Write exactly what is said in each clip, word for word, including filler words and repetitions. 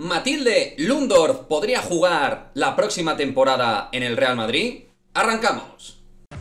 ¿Mathilde Lundorf podría jugar la próxima temporada en el Real Madrid? ¡Arrancamos!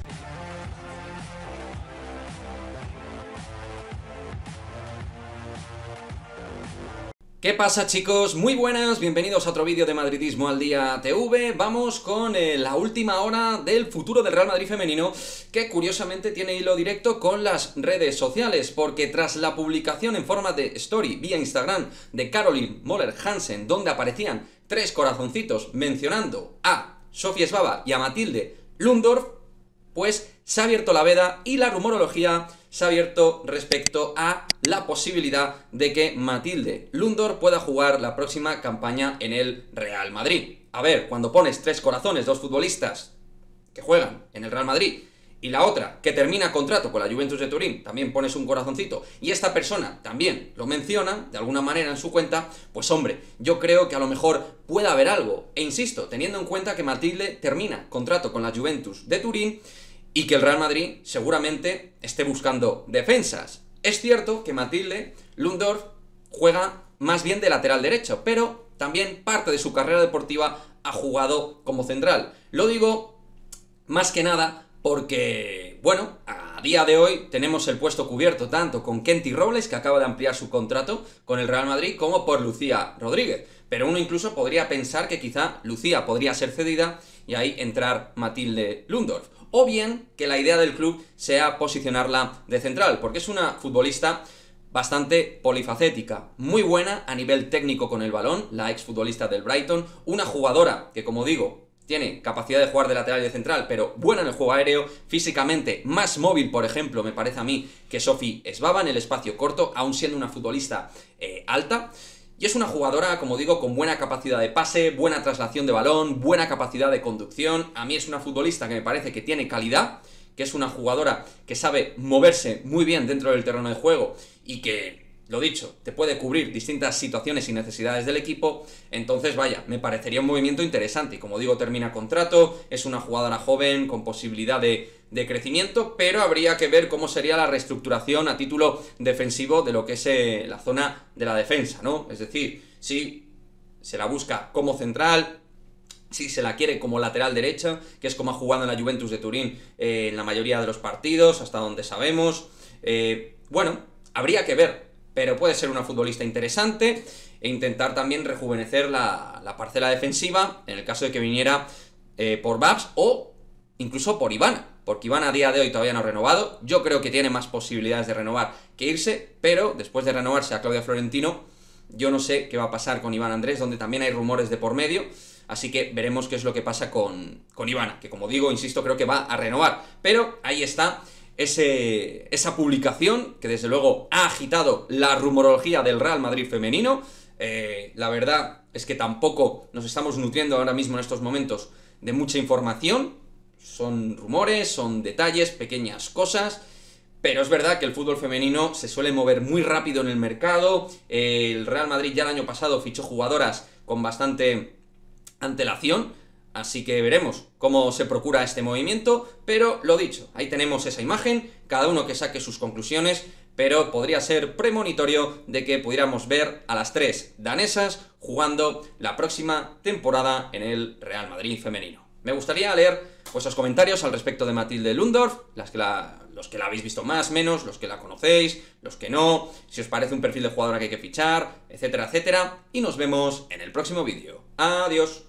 ¿Qué pasa, chicos? Muy buenas, bienvenidos a otro vídeo de Madridismo al Día T V. Vamos con eh, la última hora del futuro del Real Madrid femenino, que curiosamente tiene hilo directo con las redes sociales, porque tras la publicación en forma de story vía Instagram de Caroline Moller Hansen, donde aparecían tres corazoncitos mencionando a Sofía Svava y a Mathilde Lundorf, pues se ha abierto la veda y la rumorología se ha abierto respecto a la posibilidad de que Mathilde Lundorf pueda jugar la próxima campaña en el Real Madrid. A ver, cuando pones tres corazones, dos futbolistas que juegan en el Real Madrid, y la otra que termina contrato con la Juventus de Turín, también pones un corazoncito, y esta persona también lo menciona de alguna manera en su cuenta, pues hombre, yo creo que a lo mejor puede haber algo. E insisto, teniendo en cuenta que Mathilde termina contrato con la Juventus de Turín, y que el Real Madrid seguramente esté buscando defensas. Es cierto que Mathilde Lundorf juega más bien de lateral derecho, pero también parte de su carrera deportiva ha jugado como central. Lo digo más que nada porque, bueno, a día de hoy tenemos el puesto cubierto tanto con Kenty Robles, que acaba de ampliar su contrato con el Real Madrid, como por Lucía Rodríguez. Pero uno incluso podría pensar que quizá Lucía podría ser cedida y ahí entrar Mathilde Lundorf. O bien que la idea del club sea posicionarla de central, porque es una futbolista bastante polifacética, muy buena a nivel técnico con el balón, la exfutbolista del Brighton, una jugadora que, como digo, tiene capacidad de jugar de lateral y de central, pero buena en el juego aéreo, físicamente más móvil, por ejemplo, me parece a mí, que Sofía Svava en el espacio corto, aún siendo una futbolista eh, alta. Y es una jugadora, como digo, con buena capacidad de pase, buena traslación de balón, buena capacidad de conducción. A mí es una futbolista que me parece que tiene calidad, que es una jugadora que sabe moverse muy bien dentro del terreno de juego y que, lo dicho, te puede cubrir distintas situaciones y necesidades del equipo. Entonces, vaya, me parecería un movimiento interesante. Y como digo, termina contrato, es una jugadora joven con posibilidad de, de crecimiento, pero habría que ver cómo sería la reestructuración a título defensivo de lo que es eh, la zona de la defensa, ¿no? Es decir, si se la busca como central, si se la quiere como lateral derecha, que es como ha jugado en la Juventus de Turín eh, en la mayoría de los partidos, hasta donde sabemos. Eh, bueno, habría que ver. Pero puede ser una futbolista interesante e intentar también rejuvenecer la, la parcela defensiva en el caso de que viniera eh, por Babs o incluso por Ivana, porque Ivana a día de hoy todavía no ha renovado. Yo creo que tiene más posibilidades de renovar que irse, pero después de renovarse a Claudia Florentino, yo no sé qué va a pasar con Iván Andrés, donde también hay rumores de por medio, así que veremos qué es lo que pasa con, con Ivana, que como digo, insisto, creo que va a renovar, pero ahí está. Ese, esa publicación que desde luego ha agitado la rumorología del Real Madrid femenino. Eh, la verdad es que tampoco nos estamos nutriendo ahora mismo en estos momentos de mucha información. Son rumores, son detalles, pequeñas cosas, pero es verdad que el fútbol femenino se suele mover muy rápido en el mercado. Eh, el Real Madrid ya el año pasado fichó jugadoras con bastante antelación. Así que veremos cómo se procura este movimiento, pero lo dicho, ahí tenemos esa imagen, cada uno que saque sus conclusiones, pero podría ser premonitorio de que pudiéramos ver a las tres danesas jugando la próxima temporada en el Real Madrid femenino. Me gustaría leer vuestros comentarios al respecto de Mathilde Lundorf, las que la, los que la habéis visto más, menos, los que la conocéis, los que no, si os parece un perfil de jugadora que hay que fichar, etcétera, etcétera, y nos vemos en el próximo vídeo. Adiós.